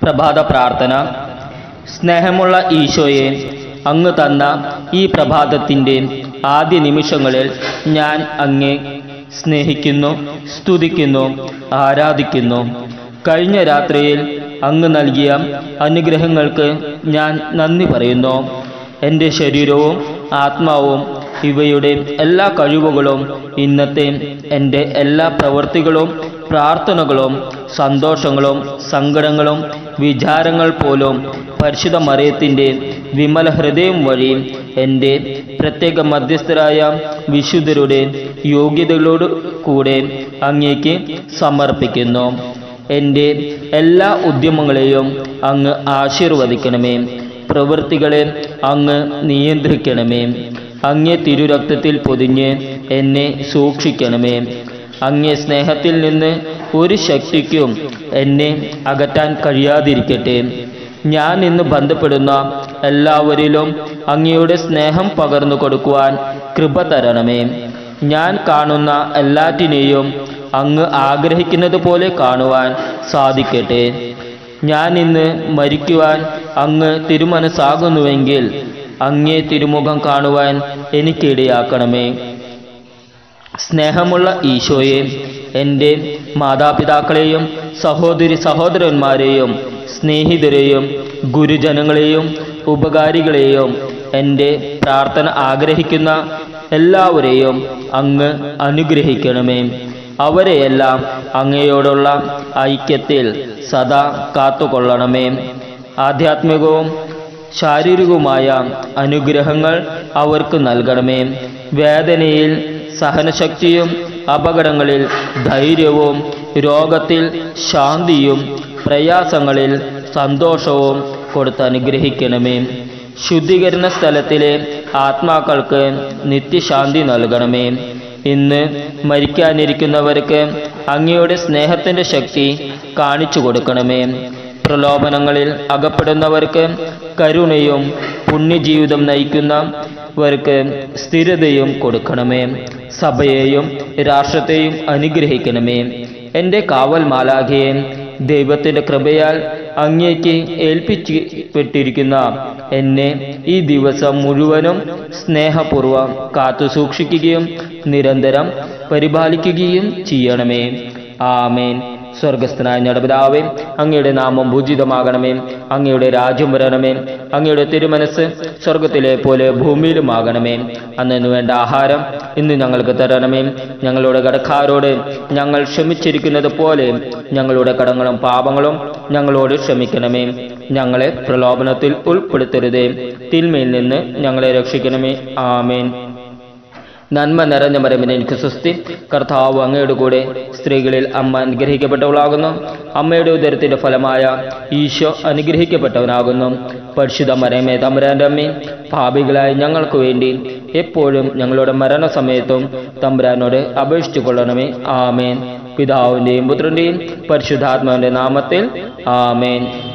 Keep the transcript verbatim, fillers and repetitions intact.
പ്രഭാത പ്രാർത്ഥന. സ്നേഹമുള്ള ഈശോയെ, അങ്ങ് തന്ന ഈ പ്രഭാതത്തിൻ്റെ ആദ്യ നിമിഷങ്ങളിൽ ഞാൻ അങ്ങേ സ്നേഹിക്കുന്നു, സ്തുതിക്കുന്നു, ആരാധിക്കുന്നു. കഴിഞ്ഞ രാത്രിയിൽ അങ്ങ് നൽകിയ അനുഗ്രഹങ്ങൾക്ക് ഞാൻ നന്ദി പറയുന്നു. എൻ്റെ ശരീരവും ആത്മാവും ഇവയുടെ എല്ലാ കഴിവുകളും ഇന്നത്തെ എൻ്റെ എല്ലാ പ്രവൃത്തികളും പ്രാർത്ഥനകളും സന്തോഷങ്ങളും സങ്കടങ്ങളും വിചാരങ്ങൾ പോലും പരിശുദ്ധ മറിയത്തിൻ്റെ വിമല ഹൃദയം വഴി എൻ്റെ പ്രത്യേക മധ്യസ്ഥരായ വിശുദ്ധരുടെ യോഗ്യതകളോട് കൂടെ അങ്ങേക്ക് സമർപ്പിക്കുന്നു. എൻ്റെ എല്ലാ ഉദ്യമങ്ങളെയും അങ്ങ് ആശീർവദിക്കണമേ. പ്രവൃത്തികളെ അങ്ങ് നിയന്ത്രിക്കണമേ. അങ്ങേ തിരുരക്തത്തിൽ പൊതിഞ്ഞ് എന്നെ സൂക്ഷിക്കണമേ. അങ്ങേ സ്നേഹത്തിൽ നിന്ന് ഒരു ശക്തിക്കും എന്നെ അകറ്റാൻ കഴിയാതിരിക്കട്ടെ. ഞാൻ ഇന്ന് ബന്ധപ്പെടുന്ന എല്ലാവരിലും അങ്ങയുടെ സ്നേഹം പകർന്നു കൊടുക്കുവാൻ കൃപ തരണമേ. ഞാൻ കാണുന്ന എല്ലാറ്റിനെയും അങ്ങ് ആഗ്രഹിക്കുന്നത് പോലെ കാണുവാൻ സാധിക്കട്ടെ. ഞാൻ ഇന്ന് മരിക്കുവാൻ അങ്ങ് തിരുമനസ്സാകുന്നുവെങ്കിൽ അങ്ങേ തിരുമുഖം കാണുവാൻ എനിക്കിടയാക്കണമേ. സ്നേഹമുള്ള ഈശോയെ, എൻ്റെ മാതാപിതാക്കളെയും സഹോദരി സഹോദരന്മാരെയും സ്നേഹിതരെയും ഗുരുജനങ്ങളെയും ഉപകാരികളെയും എൻ്റെ പ്രാർത്ഥന ആഗ്രഹിക്കുന്ന എല്ലാവരെയും അങ്ങ് അനുഗ്രഹിക്കണമേ. അവരെയെല്ലാം അങ്ങയോടുള്ള ഐക്യത്തിൽ സദാ കാത്തുകൊള്ളണമേ. ആധ്യാത്മികവും ശാരീരികവുമായ അനുഗ്രഹങ്ങൾ അവർക്ക് നൽകണമേ. വേദനയിൽ സഹനശക്തിയും അപകടങ്ങളിൽ ധൈര്യവും രോഗത്തിൽ ശാന്തിയും പ്രയാസങ്ങളിൽ സന്തോഷവും കൊടുത്ത് അനുഗ്രഹിക്കണമേ. ശുദ്ധീകരണ സ്ഥലത്തിലെ ആത്മാക്കൾക്ക് നിത്യശാന്തി നൽകണമേ. ഇന്ന് മരിക്കാനിരിക്കുന്നവർക്ക് അങ്ങയുടെ സ്നേഹത്തിൻ്റെ ശക്തി കാണിച്ചു കൊടുക്കണമേ. പ്രലോഭനങ്ങളിൽ അകപ്പെടുന്നവർക്ക് കരുണയും പുണ്യജീവിതം നയിക്കുന്നവർക്ക് സ്ഥിരതയും കൊടുക്കണമേ. സഭയെയും രാഷ്ട്രത്തെയും അനുഗ്രഹിക്കണമേ. എൻ്റെ കാവൽ മാലാഖയെ ദൈവത്തിൻ്റെ കൃപയാൽ അങ്ങേക്ക് ഏൽപ്പിച്ചിപ്പെട്ടിരിക്കുന്ന എന്നെ ഈ ദിവസം മുഴുവനും സ്നേഹപൂർവ്വം കാത്തു സൂക്ഷിക്കുകയും നിരന്തരം പരിപാലിക്കുകയും ചെയ്യണമേ. ആമേൻ. സ്വർഗസ്ഥനായ ഞങ്ങളുടെ പിതാവേ, അങ്ങയുടെ നാമം പൂജിതമാകണമേ. അങ്ങയുടെ രാജ്യം വരണമേ. അങ്ങയുടെ തിരുമനസ് സ്വർഗത്തിലെ പോലെ ഭൂമിയിലുമാകണമേ. അന്നു വേണ്ട ആഹാരം ഇന്ന് ഞങ്ങൾക്ക് തരണമേ. ഞങ്ങളുടെ കടക്കാരോട് ഞങ്ങൾ ക്ഷമിച്ചിരിക്കുന്നത് പോലെ ഞങ്ങളുടെ കടങ്ങളും പാപങ്ങളും ഞങ്ങളോട് ക്ഷമിക്കണമേ. ഞങ്ങളെ പ്രലോഭനത്തിൽ ഉൾപ്പെടുത്തരുതേ, തിന്മയിൽ നിന്ന് ഞങ്ങളെ രക്ഷിക്കണമേ. ആമേൻ. നന്മ നിറഞ്ഞ മരമിന് എനിക്ക് സ്വസ്തി. കർത്താവ് അങ്ങയുടെ കൂടെ സ്ത്രീകളിൽ അമ്മ അനുഗ്രഹിക്കപ്പെട്ടവളാകുന്നു. അമ്മയുടെ ഉദരത്തിന്റെ ഫലമായ ഈശോ അനുഗ്രഹിക്കപ്പെട്ടവനാകുന്നു. പരിശുദ്ധ മരമേ, തമ്പുരാന്റെ അമ്മേ, പാപികളായ ഞങ്ങൾക്ക് വേണ്ടി എപ്പോഴും ഞങ്ങളുടെ മരണസമയത്തും തമ്പുരാനോട് അപേക്ഷിച്ചു കൊള്ളണമേ. ആമേൻ. പിതാവിൻ്റെയും പുത്രൻ്റെയും പരിശുദ്ധാത്മാവിൻ്റെ നാമത്തിൽ ആമേൻ.